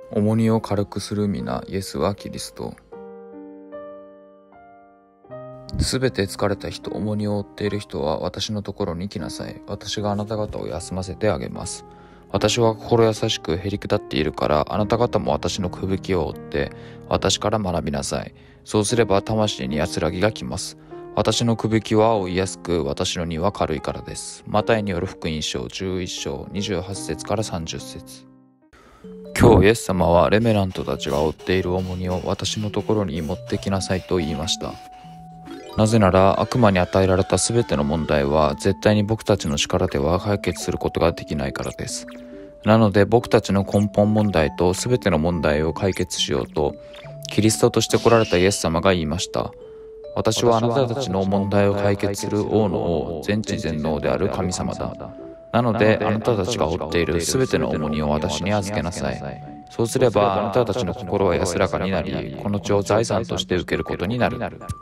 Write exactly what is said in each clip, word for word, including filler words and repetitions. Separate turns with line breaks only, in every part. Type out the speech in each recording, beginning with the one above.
重荷を軽くする皆、イエスはキリスト。すべて疲れた人、重荷を負っている人は私のところに来なさい。私があなた方を休ませてあげます。私は心優しくへりくだっているから、あなた方も私のくびきを負って私から学びなさい。そうすれば魂に安らぎがきます。私のくびきは負いやすく、私の荷は軽いからです。マタイによる福音書じゅういっ章にじゅうはち節からさんじゅう節。今日イエス様はレメナントたちが負っている重荷を私のところに持ってきなさいと言いました。なぜなら悪魔に与えられたすべての問題は絶対に僕たちの力では解決することができないからです。なので僕たちの根本問題とすべての問題を解決しようとキリストとして来られたイエス様が言いました。私はあなたたちの問題を解決する王の王、全知全能である神様だ。なのであなたたちが負っているすべての重荷を私に預けなさい。そうすればあなたたちの心は安らかになり、この地を財産として受けることになる。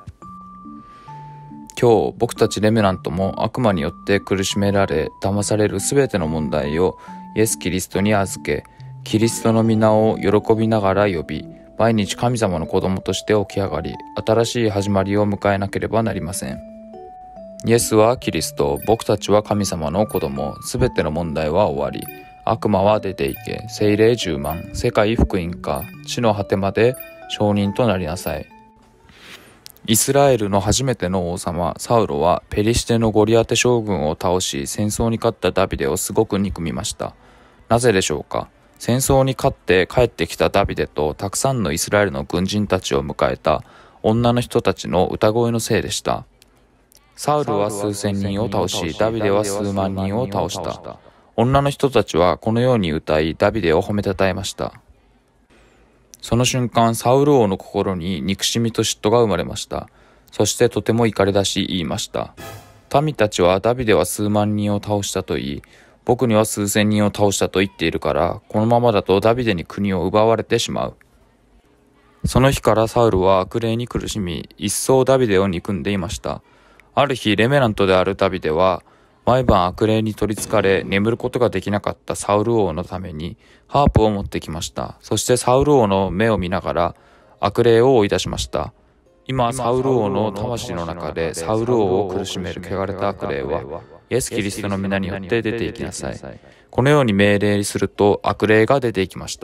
今日僕たちレメナントも悪魔によって苦しめられ騙されるすべての問題をイエス・キリストに預け、キリストの皆を喜びながら呼び、毎日神様の子供として起き上がり、新しい始まりを迎えなければなりません。イエスはキリスト、僕たちは神様の子供、すべての問題は終わり、悪魔は出ていけ、聖霊じゅうまん、世界福音家、地の果てまで証人となりなさい。イスラエルの初めての王様サウロはペリシテのゴリアテ将軍を倒し、戦争に勝ったダビデをすごく憎みました。なぜでしょうか。戦争に勝って帰ってきたダビデとたくさんのイスラエルの軍人たちを迎えた女の人たちの歌声のせいでした。サウルは数千人を倒し、ダビデは数万人を倒した。女の人たちはこのように歌い、ダビデを褒めたたえました。その瞬間、サウル王の心に憎しみと嫉妬が生まれました。そしてとても怒り出し言いました。民たちはダビデは数万人を倒したと言い、僕には数千人を倒したと言っているから、このままだとダビデに国を奪われてしまう。その日からサウルは悪霊に苦しみ、一層ダビデを憎んでいました。ある日、レメナントであるダビデは、毎晩悪霊に取りつかれ眠ることができなかったサウル王のためにハープを持ってきました。そしてサウル王の目を見ながら悪霊を追い出しました。今、サウル王の魂の中でサウル王を苦しめる汚れた悪霊はイエス・キリストの皆によって出ていきなさい。このように命令すると悪霊が出ていきました。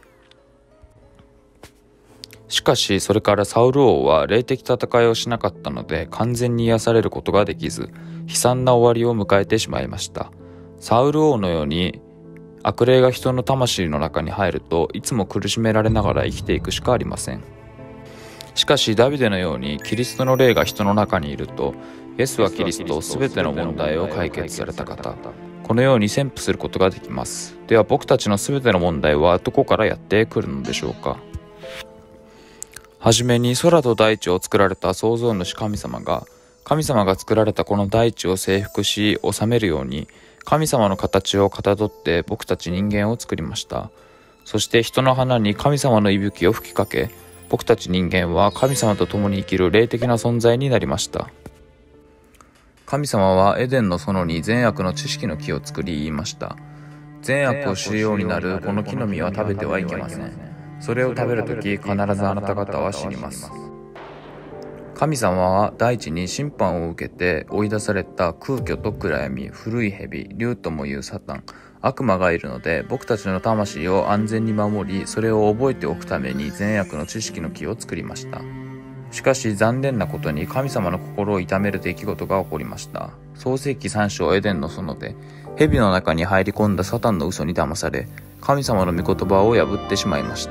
しかしそれからサウル王は霊的戦いをしなかったので完全に癒されることができず、悲惨な終わりを迎えてしまいました。サウル王のように悪霊が人の魂の中に入るといつも苦しめられながら生きていくしかありません。しかしダビデのようにキリストの霊が人の中にいると、イエスはキリスト、すべての問題を解決された方、このように宣布することができます。では僕たちのすべての問題はどこからやってくるのでしょうか。はじめに空と大地を作られた創造主神様が、神様が作られたこの大地を征服し治めるように、神様の形をかたどって僕たち人間を作りました。そして人の鼻に神様の息吹を吹きかけ、僕たち人間は神様と共に生きる霊的な存在になりました。神様はエデンの園に善悪の知識の木を作り言いました。善悪を知るようになるこの木の実は食べてはいけません。それを食べるとき必ずあなた方は死にます。神様は大地に審判を受けて追い出された空虚と暗闇、古い蛇、竜ともいうサタン、悪魔がいるので、僕たちの魂を安全に守り、それを覚えておくために善悪の知識の木を作りました。しかし残念なことに神様の心を痛める出来事が起こりました。創世記さん章エデンの園で蛇の中に入り込んだサタンの嘘に騙され、神様の御言葉を破ってしまいました。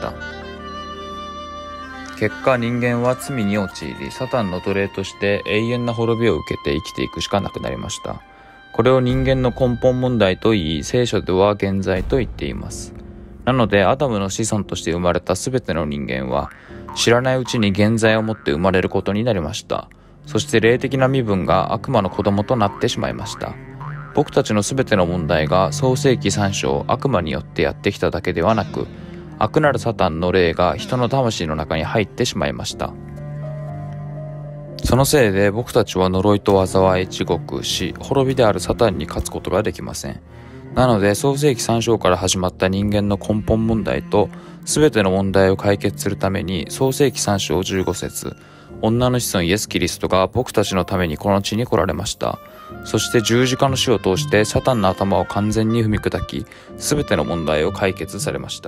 結果人間は罪に陥り、サタンの奴隷として永遠な滅びを受けて生きていくしかなくなりました。これを人間の根本問題と言い、聖書では現在と言っています。なのでアダムの子孫として生まれたすべての人間は知らないうちに現在をもって生まれることになりました。そして霊的な身分が悪魔の子供となってしまいました。僕たちのすべての問題が創世記さん章悪魔によってやってきただけではなく、悪なるサタンの霊が人の魂の中に入ってしまいました。そのせいで僕たちは呪いと災い、地獄、死、滅びであるサタンに勝つことができません。 なので創世記さん章から始まった人間の根本問題と全ての問題を解決するために創世記さん章じゅうご節、女の子孫イエス・キリストが僕たちのためにこの地に来られました。そして十字架の死を通してサタンの頭を完全に踏み砕き、全ての問題を解決されました。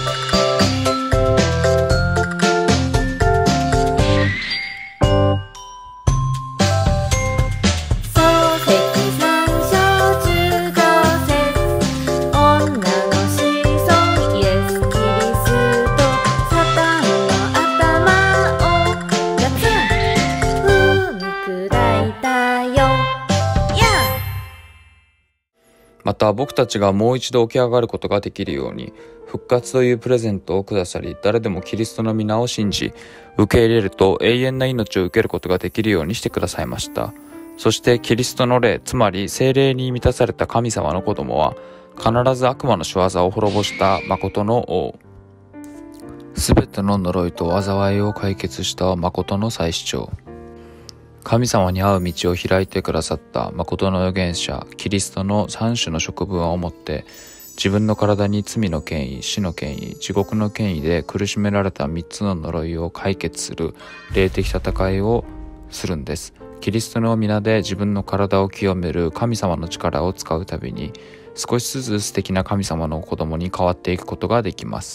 また僕たちがもう一度起き上がることができるように、復活というプレゼントをくださり、誰でもキリストの皆を信じ受け入れると永遠な命を受けることができるようにしてくださいました。そしてキリストの霊、つまり聖霊に満たされた神様の子供は必ず悪魔の仕業を滅ぼした誠の王、すべての呪いと災いを解決した誠の祭司長、神様に会う道を開いてくださった誠の預言者キリストの三種の職分をもって自分の体に罪の権威、死の権威、地獄の権威で苦しめられた三つの呪いを解決する霊的戦いをするんです。キリストの皆で自分の体を清める神様の力を使うたびに少しずつ素敵な神様の子供に変わっていくことができます。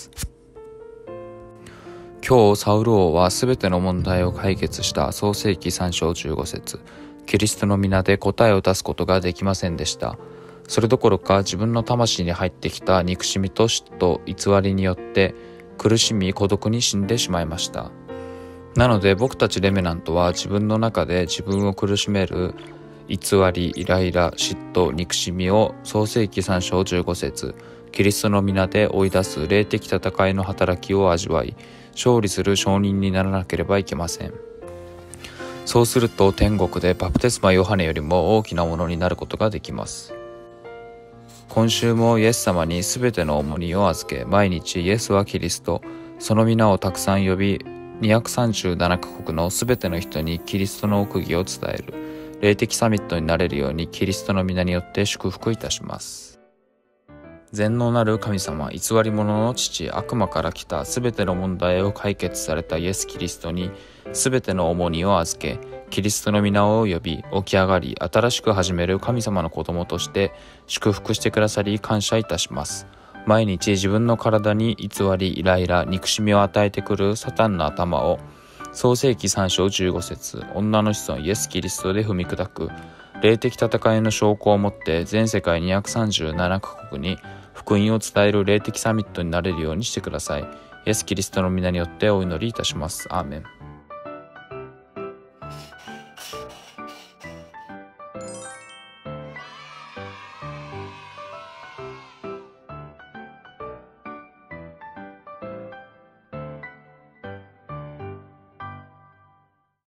今日サウル王はすべての問題を解決した創世記さん章じゅうご節、キリストの皆で答えを出すことができませんでした。それどころか自分の魂に入ってきた憎しみと嫉妬、偽りによって苦しみ孤独に死んでしまいました。なので僕たちレメナントは自分の中で自分を苦しめる偽り、イライラ、嫉妬、憎しみを創世記さん章じゅうご節、キリストの皆で追い出す霊的戦いの働きを味わい、勝利する証人にならなければいけません。そうすると天国でバプテスマヨハネよりも大きなものになることができます。今週もイエス様にすべての重荷を預け、毎日イエスはキリスト、その皆をたくさん呼び、にひゃくさんじゅうななカ国のすべての人にキリストの奥義を伝える霊的サミットになれるようにキリストの皆によって祝福いたします。全能なる神様、偽り者の父、悪魔から来たすべての問題を解決されたイエス・キリストにすべての重荷を預け、キリストの皆を呼び、起き上がり、新しく始める神様の子供として祝福してくださり感謝いたします。毎日自分の体に偽り、イライラ、憎しみを与えてくるサタンの頭を創世記さん章じゅうご節、女の子孫イエス・キリストで踏み砕く霊的戦いの証拠をもって全世界にひゃくさんじゅうななカ国に福音を伝える霊的サミットになれるようにしてください。イエス・キリストの皆によってお祈りいたします。アーメン。